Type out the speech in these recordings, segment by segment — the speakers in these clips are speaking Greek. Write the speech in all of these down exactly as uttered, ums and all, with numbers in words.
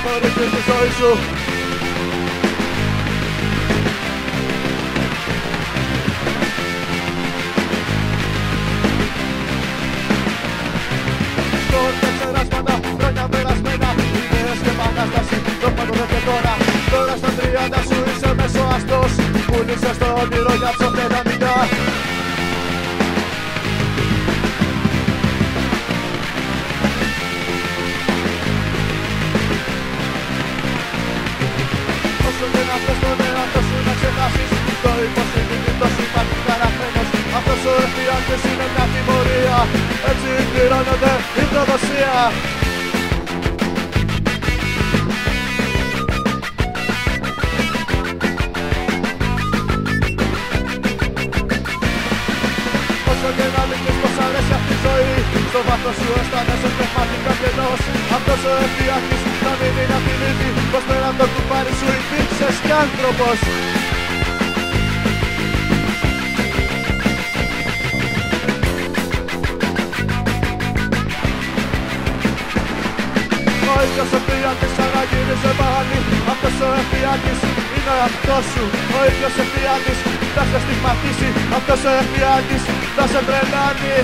τιμωρήσεις τη ζωή σου. Σκόρπια ξεράσματα, χρόνια περασμένα, ιδέες και επανάσταση, δόγμα το δε και τώρα. Τώρα στα τριάντα σου είσαι μεσοαστός, πούλησες το όνειρο για ψωμένα μηνιά. Όσο και να θες τον εαυτό σου να ξεχάσεις, το υποσυνείδητο σου υπάρχει χαραγμένος. Αυτός ο εφιάλτης είναι μια τιμωρία, έτσι πληρώνεται η προδοσία. Όσο και να δείχνεις πως αρέσει αυτή η ζωή, στο βάθος σου αισθάνεσαι πνευματικά κενός. Αυτός ο εφιάλτης θα μην είναι απειλήτη, πως πέραν το κουμπάρι σου υπήρξες κι άνθρωπος. Ο ίδιος εφιάλτης αναγύριζε πάλι, αυτός ο εφιάλτης είναι ο εαυτός σου. Ο ίδιος εφιάλτης θα σε στιγματίσει, αυτός ο εφιάλτης θα σε τρελάνει.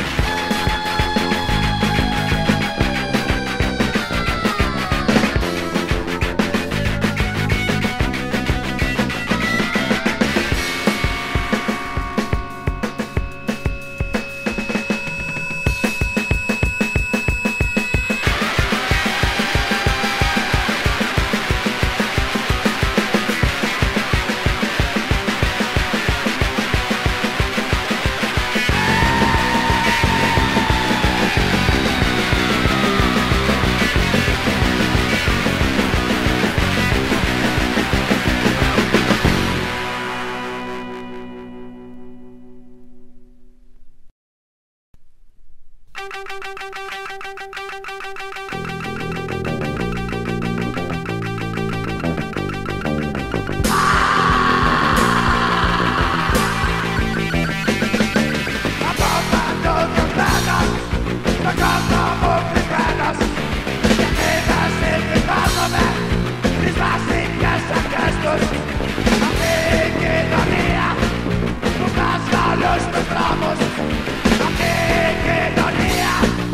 Αυτή η κοινωνία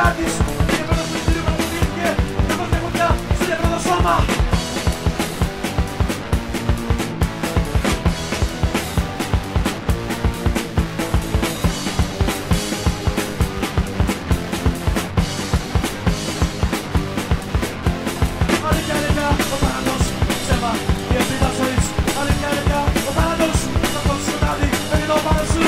εφιάλτης και πρώτος του εισιτήριου πραγματοποιήθηκε καθώς μια φωτιά στο διαβραδό σώμα. Αλήθεια, αλήθεια, ο θάνατος, ψέμα, η ελπίδα ζωής. Αλήθεια, αλήθεια, ο θάνατος, καθώς το σκοτάδι μένει εδώ πάνω σου.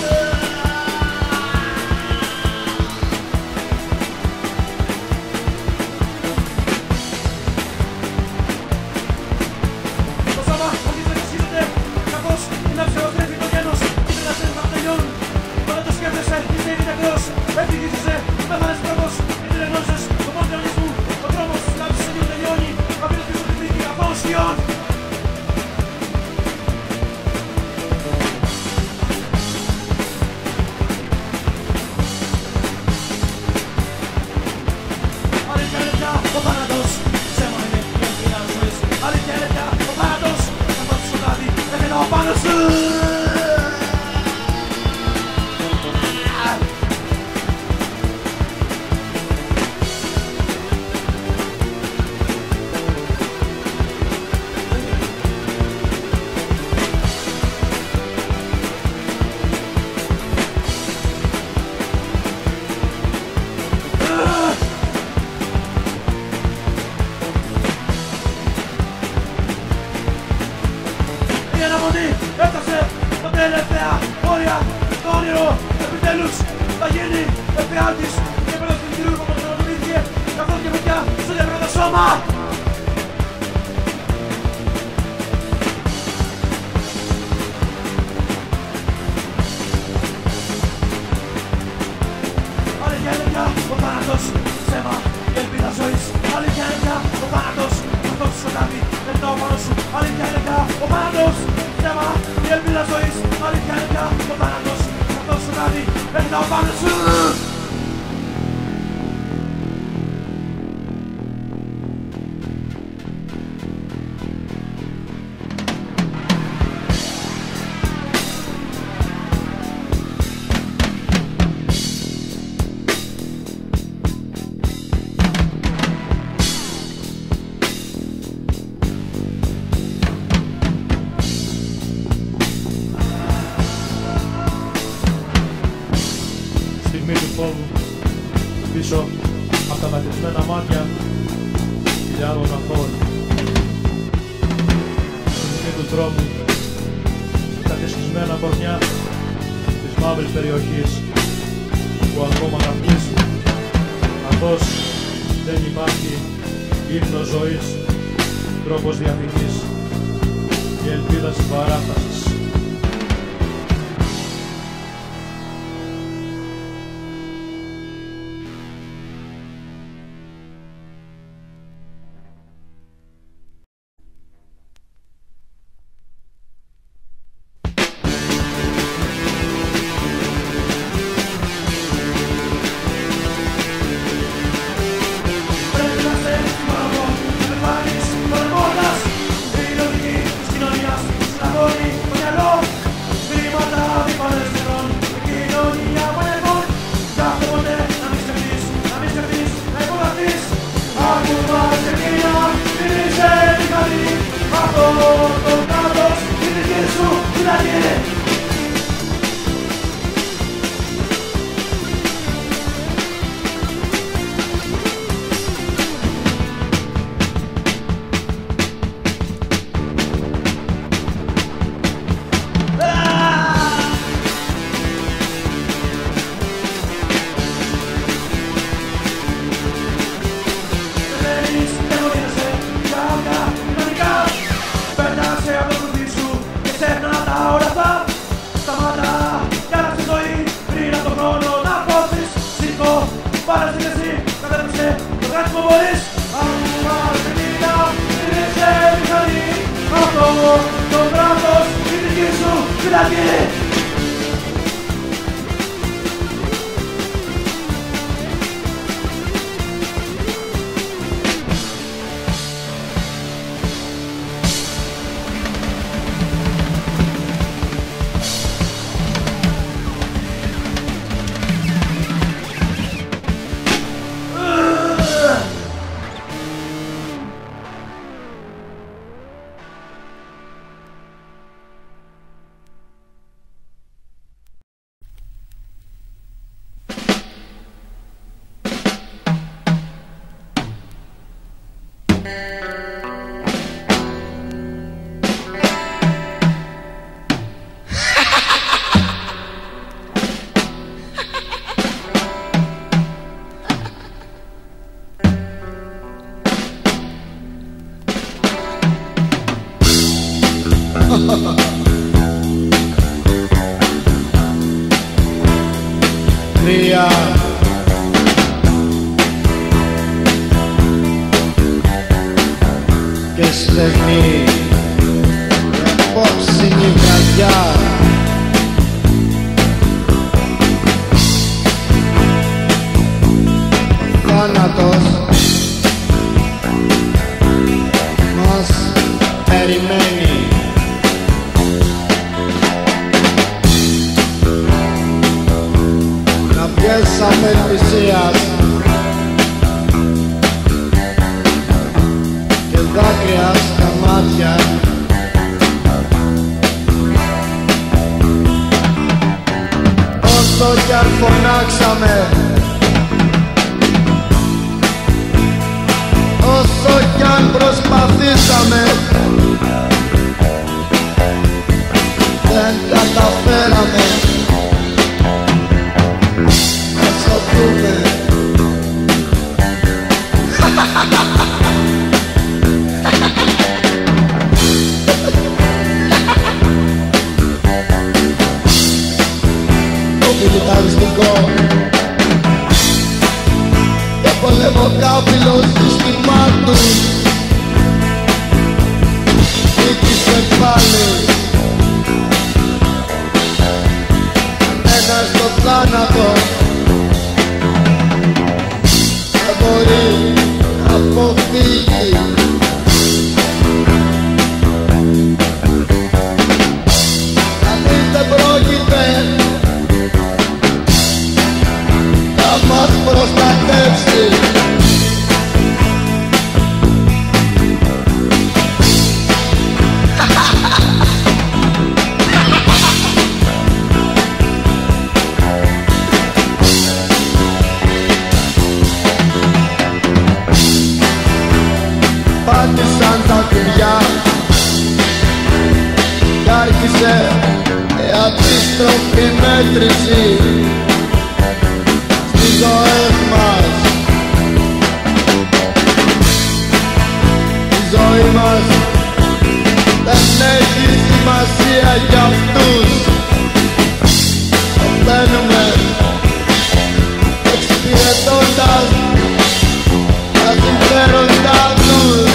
Το σώμα αρχίζει να ξύζεται, καθώς είναι αψιοτρέφει το γένος. Είναι να θέλει να τελειώνουν. Όταν το σκέφτεσαι, είσαι ήδη νεκρός. Ευτυχίζεσαι, πέθανες πρώτος. Γιατί δεν γνώρισες το πόνο του αιωνισμού. Ο δρόμος της λάψης σε λίγο τελειώνει. Αφήνεις πίσω τη θήκη αφών σκιών. Αλήθεια, αλήθεια, ο θάνατος, ψέμα είναι η ελπίδα ζωής. Αλήθεια, αλήθεια, ο θάνατος, καθώς το σκοτάδι μένει εδώ πάνω σου. Η αναμονή έφτασε τα τελευταία όρια. Το όνειρο επιτέλους θα γίνει εφιάλτης και πέρα του εισιτηρίου που πραγματοποιήθηκε καθώς και φωτιά στο διαβραδό σώμα. Αλήθεια, αλήθεια, ο θάνατος, ψέμα, η ελπίδα ζωής. Αλήθεια, αλήθεια, ο θάνατος, καθώς το σκοτάδι μένει εδώ πάνω σου. Αλήθεια, αλήθεια, ο θάνατος, ψέμα, η ελπίδα ζωής. Αλήθεια, αλήθεια, ο θάνατος, καθώς το σκοτάδι μένει εδώ πάνω σου. Στιγμή του φόβου, πίσω από τα δακρυσμένα μάτια χιλιάδων αθώων. Στιγμή του τρόμου, τα ξεσκισμένα κορμιά της μαύρης περιοχής που ακόμα καπνίζουν, καθώς δεν υπάρχει ύπνος ζωής, τρόπος διαφυγής και ελπίδα συμπαράστασης. Πρέπει να σε θυμάμαι, με φάνεις παρεμβόλας. Η λογική της κοινωνίας στραγώνει το μυαλό. Βήματα διπανές νερών, η κοινωνία πανεπών. Κάθε ποτέ να μην σκεφτείς, να μην σκεφτείς, να υπογραφείς. Ακόμα σε μία, μυρίζε τη καλή. Αυτό το κράτος, η δική σου φυλακή. Το κράτος, η δική σου φυλακή. Κρύα και στεγνή απόψινη βραδιά. Θάνατος μας περιμένει. Να βγες απελπισίας και δάκρυα στα μάτια. Όσο κι αν φωνάξαμε, όσο κι αν προσπαθήσαμε, δεν καταφέραμε να σωθούμε. Το μιλιταριστικό το πολεμοκάπηλο σύστημά του νίκησε πάλι. Ένας στο θάνατο δεν μπορεί να αποφύγει. Κανείς δεν πρόκειται να μας προστατεύσει. Πάτησαν τα κουμπιά κι άρχισε η αντίστροφη μέτρηση στις ζωές μας. Η ζωή μας δεν έχει σημασία για αυτούς. Σωπαίνουμε εξυπηρετώντας τα συμφέροντά τους.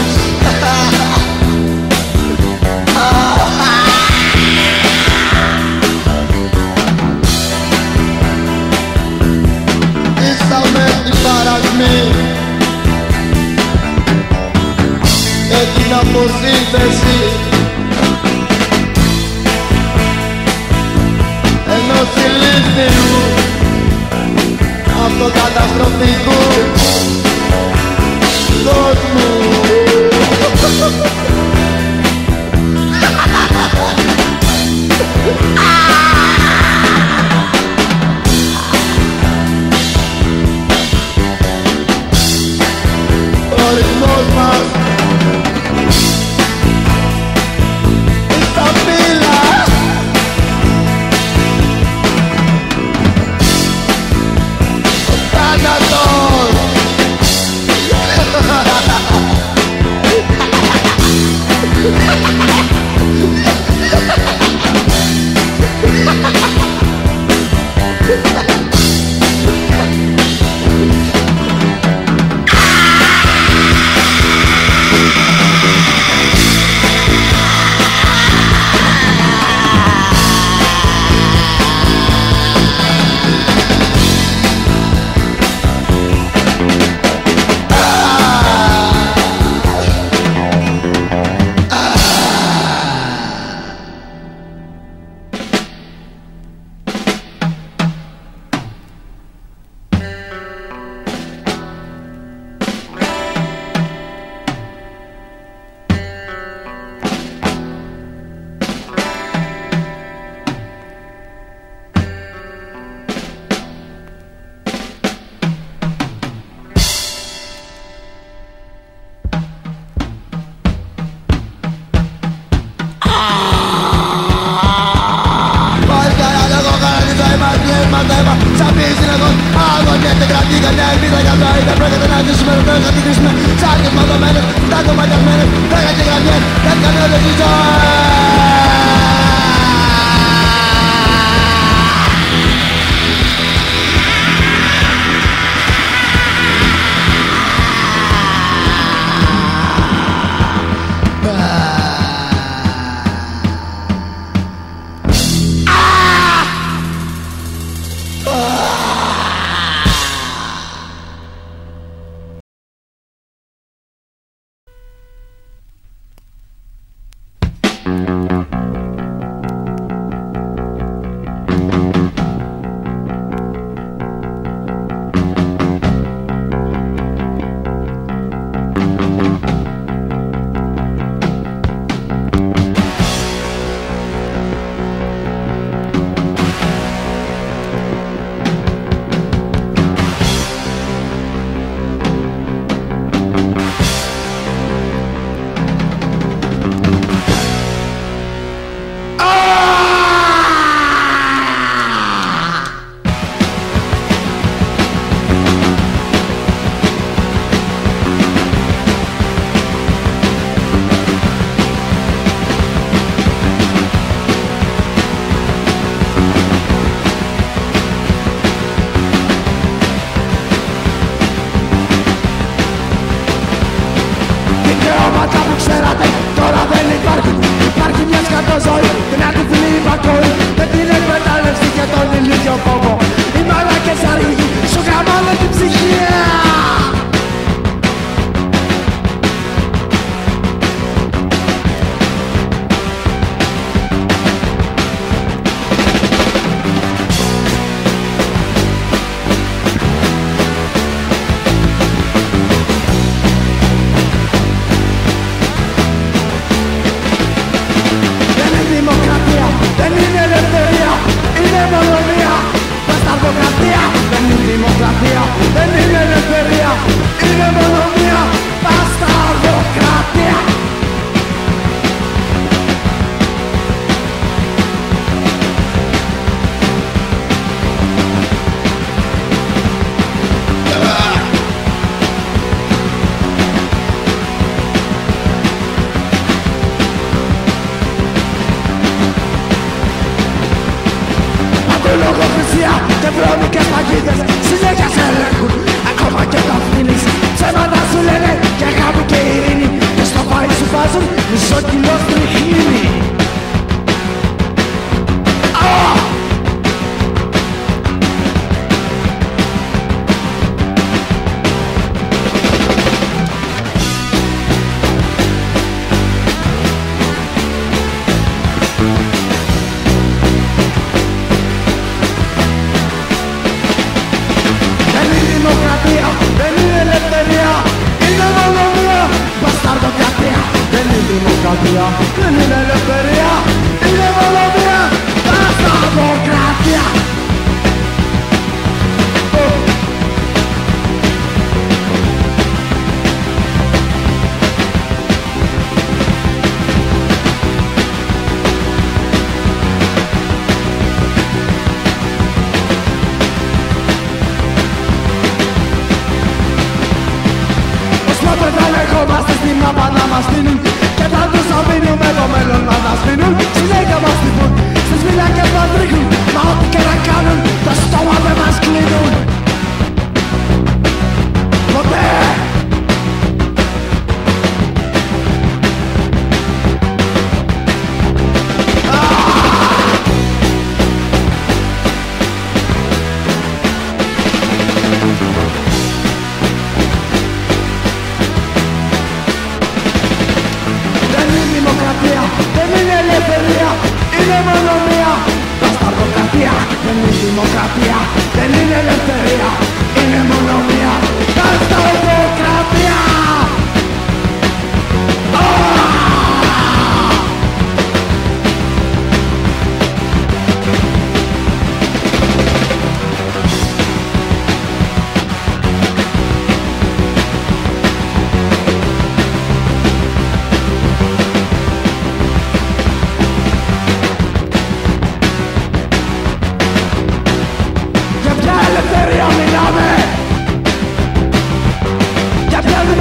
Ήσαμε την παρακμή και την αποσύνθεση ενός ηλίθιου αυτοκαταστροφικού κόσμου. Ο ρυθμός μας στα φύλλα. Ο θάνατος Σαν τις μαδωμένες, τα κομμάτια μένες, τα κατηγραμμένες, τα κανόνες της ζωής. δημοκρατία και βρώμικες παγίδες συνέχεια σε ελέγχουν. Ακόμα και όταν φτύνεις ψέματα σου λένε και αγάπη και ειρήνη και στο φάι σου βάζουν μισό κιλό στριχνίνη. Δεν είναι ελευθερία, είναι μονομία, μπασταρδοκρατία. Δεν είναι δημοκρατία, δεν είναι ελευθερία, είναι μονομία, μπασταρδοκρατία. Ερχόμαστε στην μάπα να μας δίνουν και θα τους αφήνουμε το μέλλον να μας δίνουν. Συνέχεια μας τυπούν, στις φυλακές μας ρίχνουν, μα ό,τι και να κάνουν το στόμα δεν μας κλείνουν ποτέ. Δεν είναι ελευθερία, είναι μονομία, μπασταρδοκρατία. Δεν είναι δημοκρατία, δεν είναι ελευθερία, είναι μονομία, μπασταρδοκρατία. Για ποια ελευθερία μιλάμε, για ποια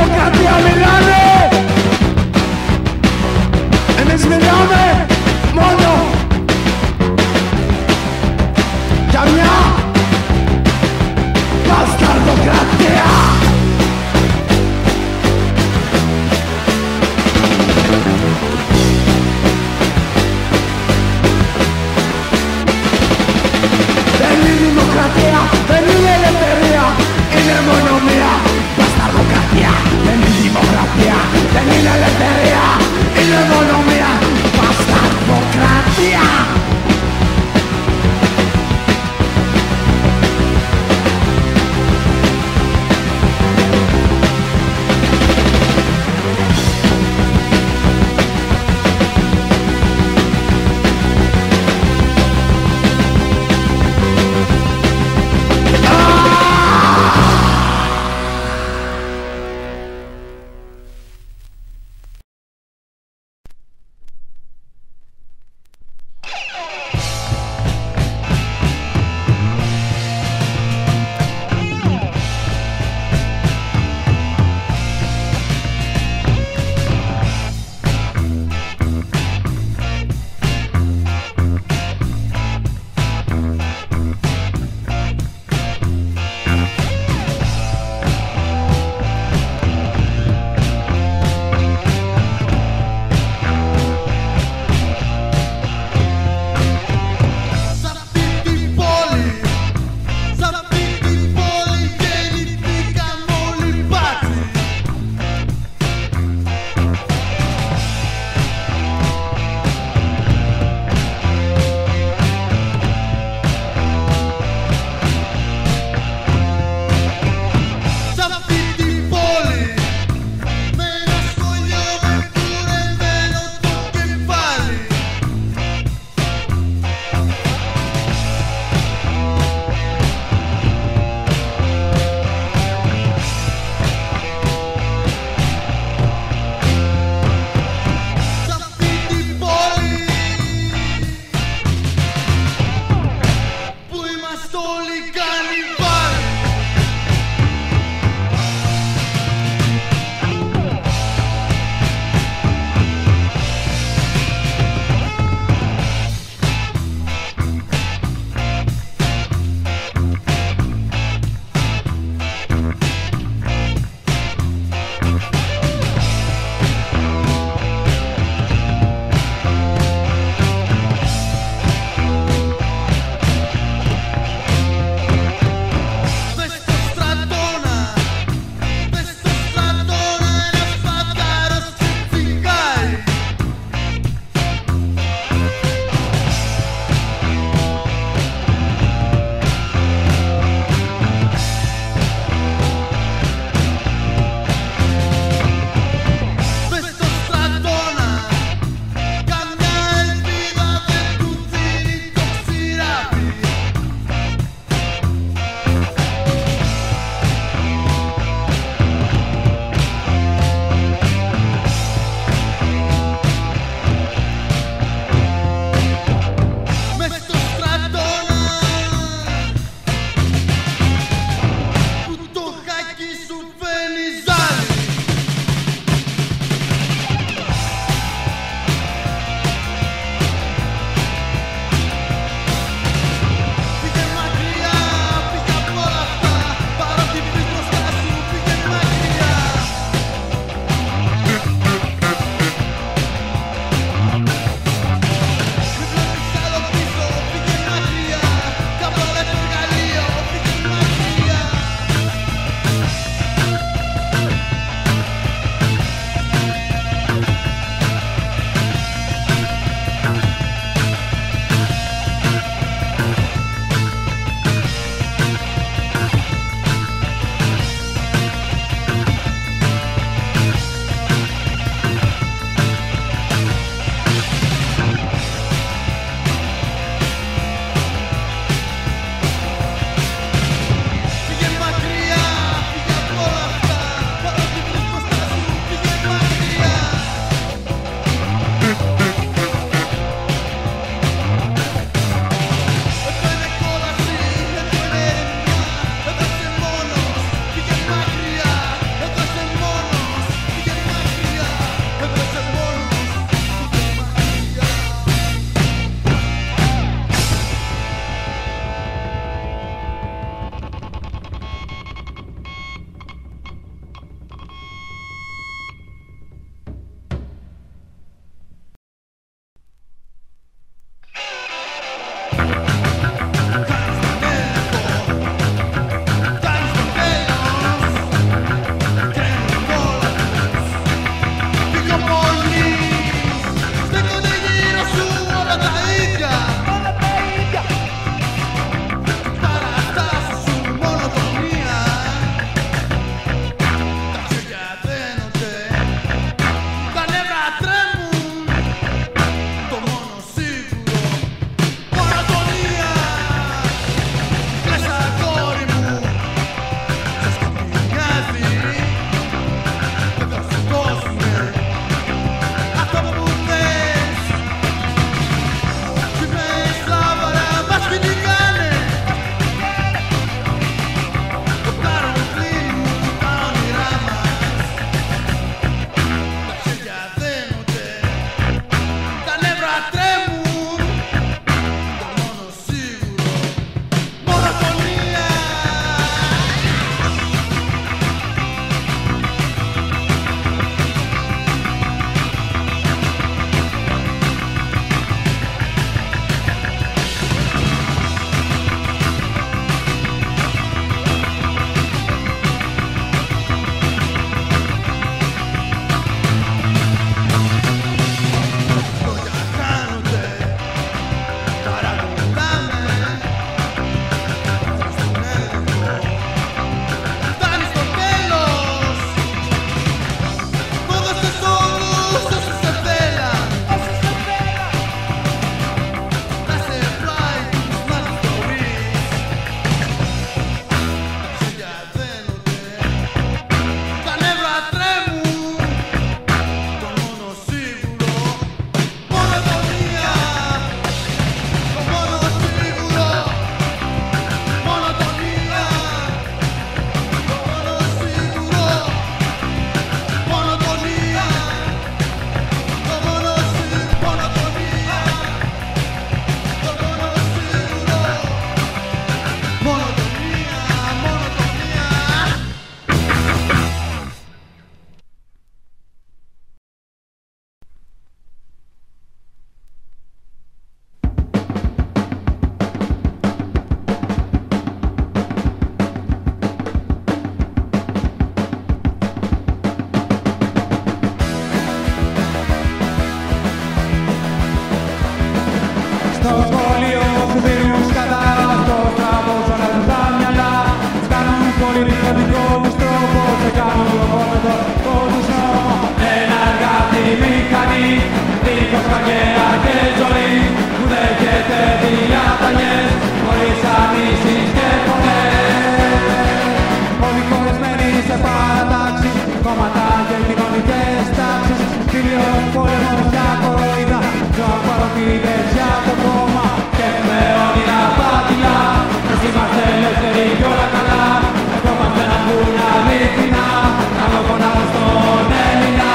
πόλεμος για κοροϊδά. Ζω παρομοίδες για το κόμμα και με όνειρα πάτηλα. Ας είμαστε ελεύθεροι κι όλα καλά. Ευχόμαστε να βγουν αλήθινα, να λογονάω στον Έλληνα.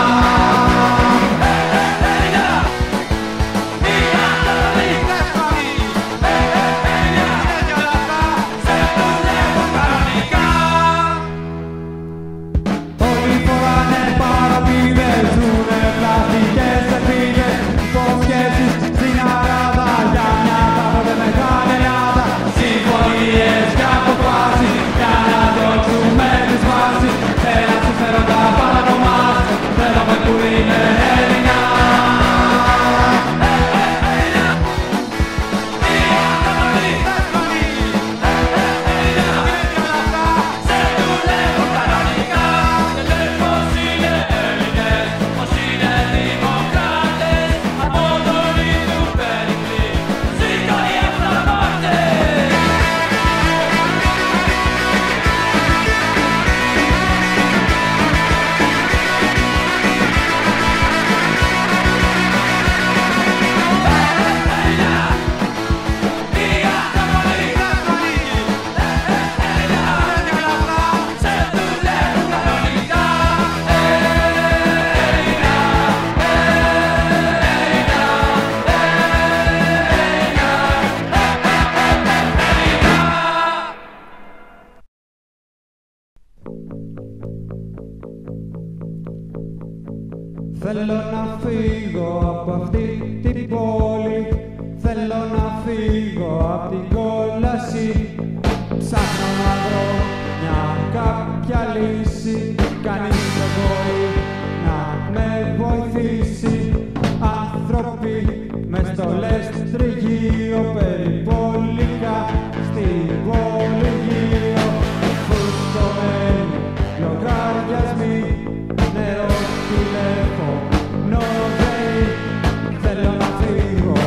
Θέλω να φύγω από αυτή την πόλη. Θέλω να φύγω από την κόλαση. Ψάχνω να βρω μια κάποια λύση. Κανείς δεν μπορεί να με βοηθήσει. Άνθρωποι με στολές τριγύρω, περιπολικά στην πόλη γύρω. Φουσκωμένοι λογαριασμοί, νερό, τηλέφωνο, ΔΕΗ. Θέλω να φύγω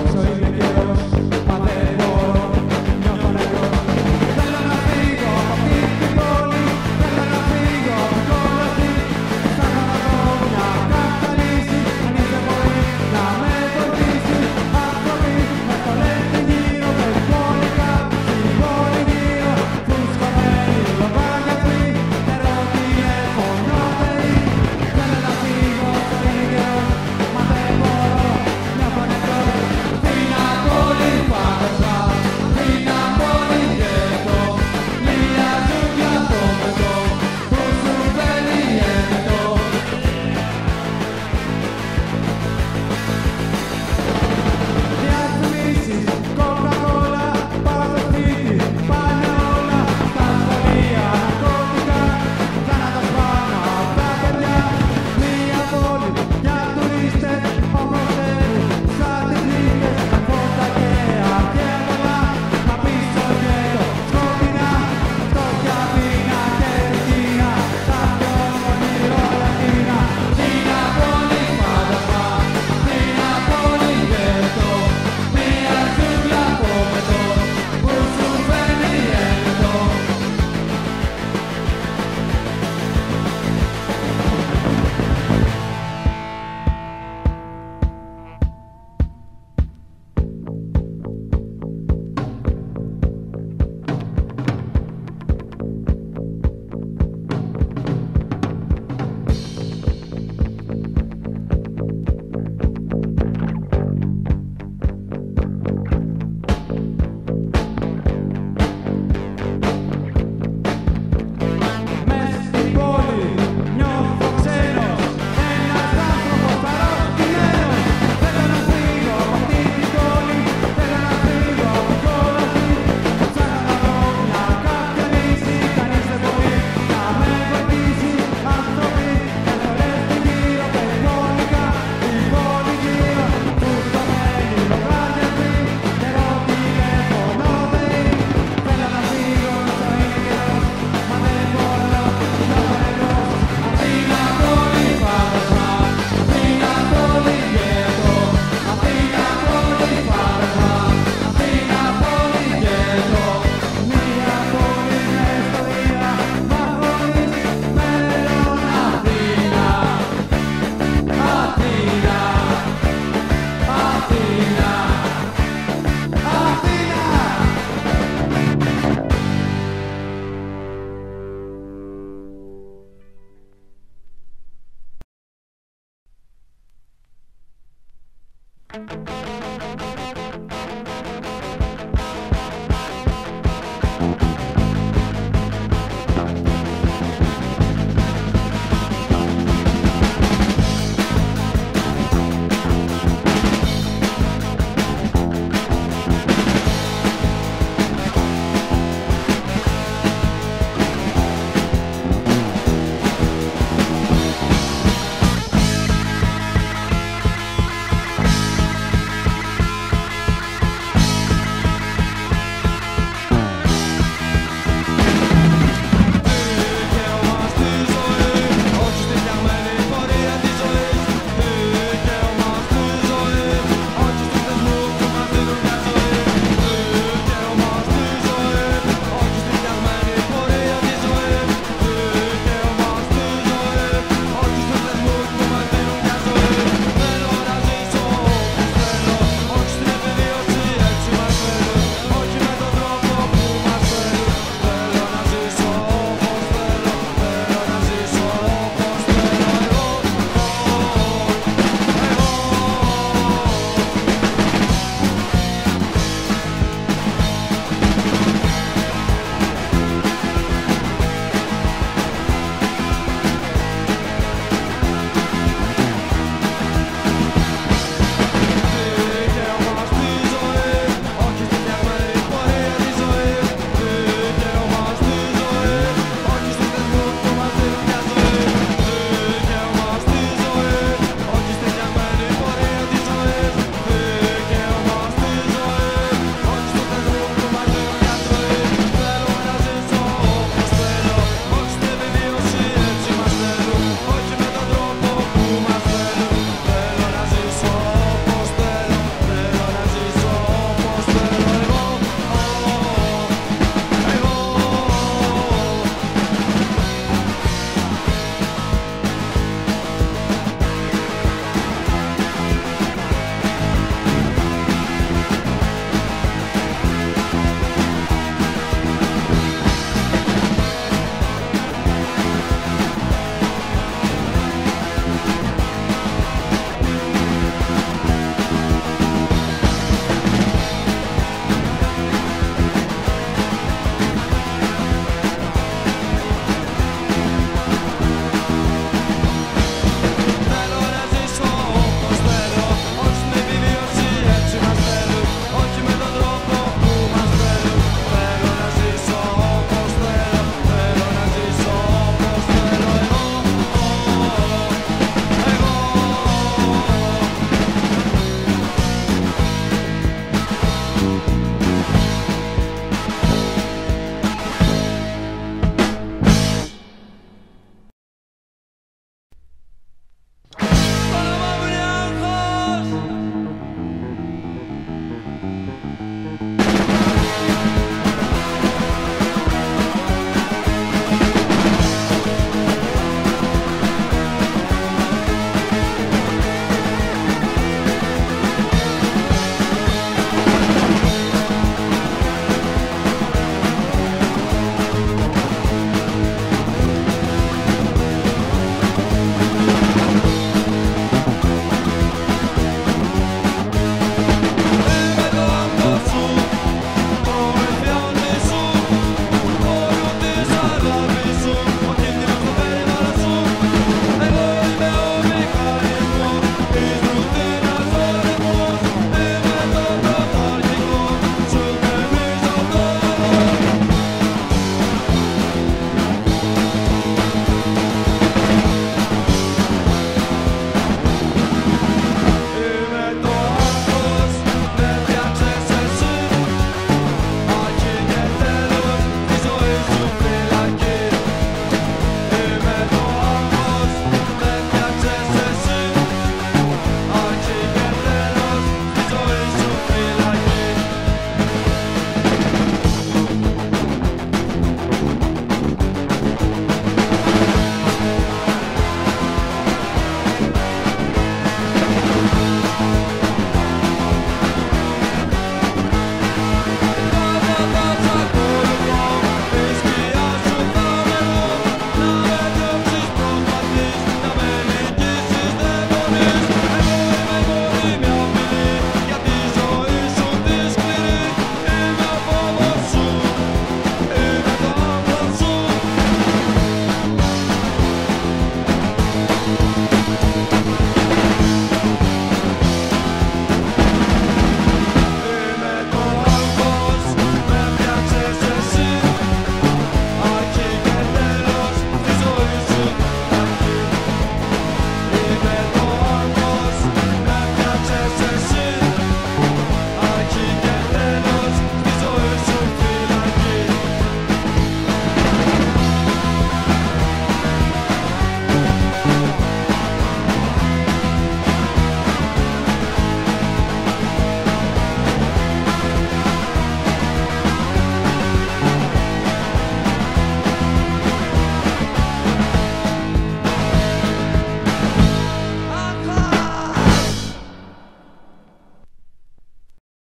We'll be right back.